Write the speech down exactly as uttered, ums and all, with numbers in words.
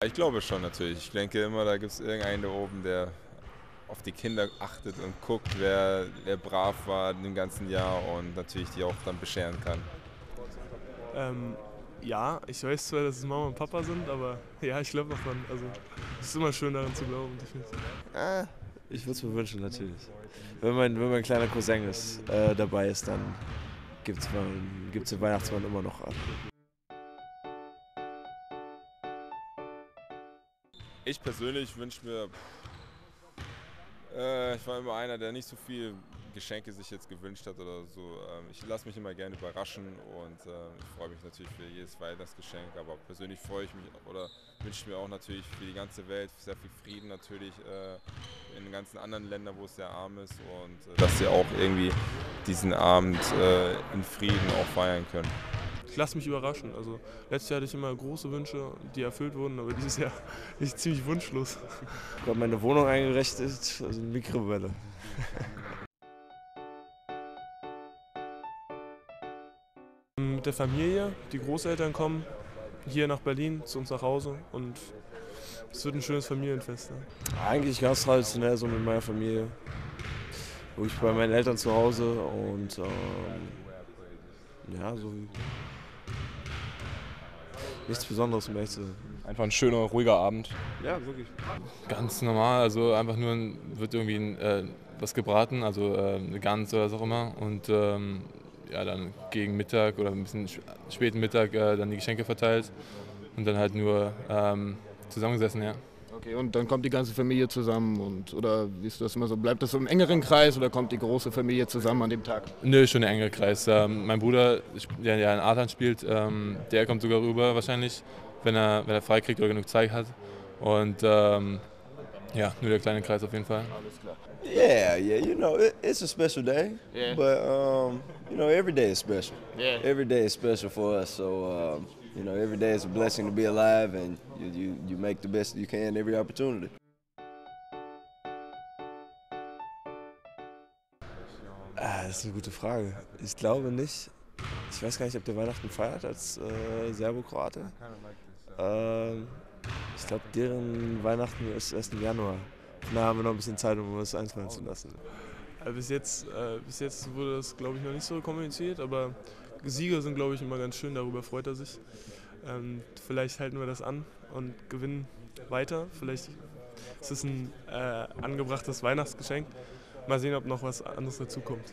ich glaube schon natürlich. Ich denke immer, da gibt es irgendeinen da oben, der auf die Kinder achtet und guckt, wer, wer brav war im ganzen Jahr und natürlich die auch dann bescheren kann. Ähm, ja, ich weiß zwar, dass es Mama und Papa sind, aber ja, ich glaube noch dran. Also, es ist immer schön daran zu glauben, definitiv. Ah, ich würde es mir wünschen, natürlich. Wenn mein, wenn mein kleiner Cousin ist, äh, dabei ist, dann gibt es gibt's den Weihnachtsmann immer noch ab. Ich persönlich wünsche mir, äh, ich war immer einer, der nicht so viel Geschenke sich jetzt gewünscht hat oder so. Ähm, ich lasse mich immer gerne überraschen und äh, ich freue mich natürlich für jedes Weihnachtsgeschenk, aber persönlich freue ich mich oder wünsche mir auch natürlich für die ganze Welt sehr viel Frieden natürlich äh, in den ganzen anderen Ländern, wo es sehr arm ist und äh, dass sie auch irgendwie diesen Abend äh, in Frieden auch feiern können. Ich lasse mich überraschen. Also, letztes Jahr hatte ich immer große Wünsche, die erfüllt wurden, aber dieses Jahr bin ich ziemlich wunschlos. Ich habe meine Wohnung eingerichtet, also eine Mikrowelle. Mit der Familie, die Großeltern kommen hier nach Berlin zu uns nach Hause und es wird ein schönes Familienfest. Ne? Eigentlich ganz traditionell so mit meiner Familie. Wo ich bei meinen Eltern zu Hause und ähm, ja, so nichts Besonderes mehr zu. Einfach ein schöner, ruhiger Abend. Ja, wirklich. Ganz normal, also einfach nur ein, wird irgendwie ein, äh, was gebraten, also äh, eine Gans oder was auch immer. Und ähm, ja, dann gegen Mittag oder ein bisschen späten Mittag äh, dann die Geschenke verteilt und dann halt nur ähm, zusammengesessen, ja. Okay, und dann kommt die ganze Familie zusammen und oder wie ist das immer so? Bleibt das so im engeren Kreis oder kommt die große Familie zusammen an dem Tag? Nö, schon ein enger Kreis. Ähm, mein Bruder, der ja in Adern spielt, ähm, der kommt sogar rüber wahrscheinlich, wenn er, wenn er frei kriegt oder genug Zeit hat. Und ähm, ja, nur der kleine Kreis auf jeden Fall. Yeah, yeah, you know, it, it's a special day. Yeah. But, um, you know, every day is special. Yeah. Every day is special for us. So, um, you know, every day is a blessing to be alive and you, you, you make the best you can every opportunity. Ah, das ist eine gute Frage. Ich glaube nicht. Ich weiß gar nicht, ob der Weihnachten feiert als äh, Serbokroate. Ähm, ich glaube, deren Weihnachten ist erst im Januar. Da haben wir noch ein bisschen Zeit, um uns einfallen zu lassen. Also bis, jetzt, äh, bis jetzt wurde das, glaube ich, noch nicht so kommuniziert, aber Sieger sind, glaube ich, immer ganz schön, darüber freut er sich. Ähm, vielleicht halten wir das an und gewinnen weiter. Vielleicht ist es ein äh, angebrachtes Weihnachtsgeschenk. Mal sehen, ob noch was anderes dazukommt.